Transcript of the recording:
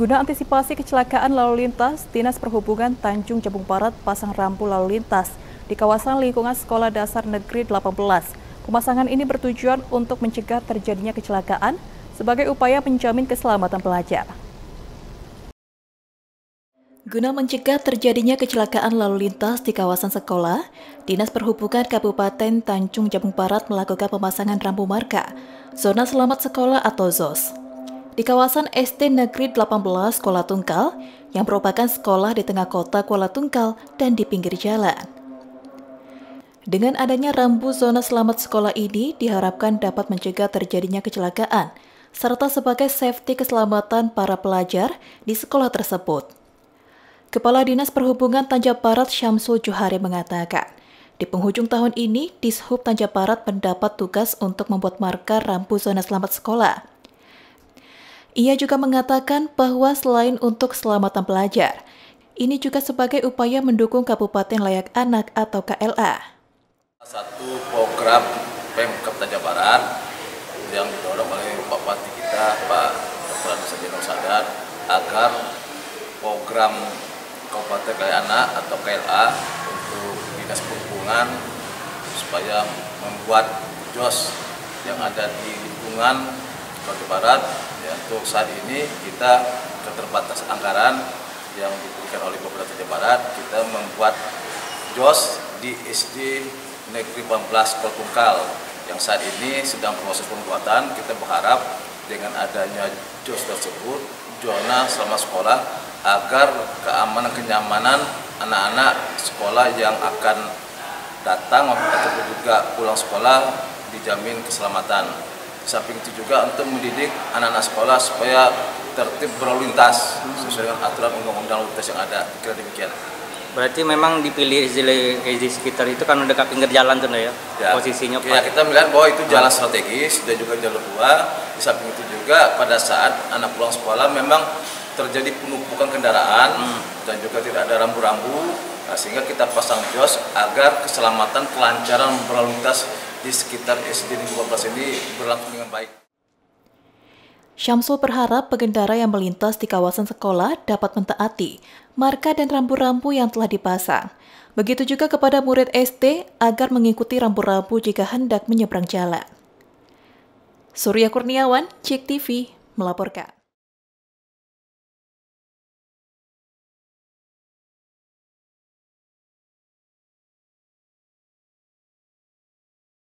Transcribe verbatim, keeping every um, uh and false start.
Guna antisipasi kecelakaan lalu lintas, Dinas Perhubungan Tanjung Jabung Barat pasang rambu lalu lintas di kawasan lingkungan Sekolah Dasar Negeri delapan belas. Pemasangan ini bertujuan untuk mencegah terjadinya kecelakaan sebagai upaya menjamin keselamatan pelajar. Guna mencegah terjadinya kecelakaan lalu lintas di kawasan sekolah, Dinas Perhubungan Kabupaten Tanjung Jabung Barat melakukan pemasangan rambu marka Zona Selamat Sekolah atau Z O S di kawasan S D Negeri delapan belas Kuala Tungkal yang merupakan sekolah di tengah kota Kuala Tungkal dan di pinggir jalan. Dengan adanya rambu zona selamat sekolah ini diharapkan dapat mencegah terjadinya kecelakaan serta sebagai safety keselamatan para pelajar di sekolah tersebut. Kepala Dinas Perhubungan Tanja Barat Syamsul Johari mengatakan, di penghujung tahun ini Dishub Tanja Barat mendapat tugas untuk membuat marka rambu zona selamat sekolah. Ia juga mengatakan bahwa selain untuk keselamatan pelajar, ini juga sebagai upaya mendukung Kabupaten Layak Anak atau K L A. Satu program Pemkab Tanja Barat yang didorong oleh Pak Bupati kita, Pak Doktor Sadino Sadar, agar program Kabupaten Layak Anak atau K L A untuk Dinas Perhubungan supaya membuat J O S yang ada di lingkungan Tanja Barat. Ya, untuk saat ini kita keterbatasan anggaran yang diberikan oleh Pemerintah Tanja Barat, kita membuat J O S di S D Negeri delapan belas Kuala Tungkal yang saat ini sedang proses pembuatan. Kita berharap dengan adanya J O S tersebut, zona selama sekolah, agar keamanan kenyamanan anak-anak sekolah yang akan datang ataupun juga pulang sekolah dijamin keselamatan. Di samping itu juga untuk mendidik anak-anak sekolah supaya tertib berlalu lintas sesuai dengan aturan undang-undang lalu lintas yang ada. Kira demikian. Berarti memang dipilih S D sekitar itu kan dekat pinggir jalan tuh ya, ya posisinya. Ya, kita melihat bahwa itu jalan strategis dan juga jalur dua. Di samping itu juga pada saat anak pulang sekolah memang terjadi penumpukan kendaraan hmm. dan juga tidak ada rambu-rambu, nah, sehingga kita pasang J O S agar keselamatan kelancaran berlalu lintas di sekitar S D Negeri delapan belas ini berlangsung dengan baik. Syamsul berharap pengendara yang melintas di kawasan sekolah dapat mentaati marka dan rambu-rambu yang telah dipasang. Begitu juga kepada murid S D agar mengikuti rambu-rambu jika hendak menyeberang jalan. Surya Kurniawan, C I K T V, melaporkan.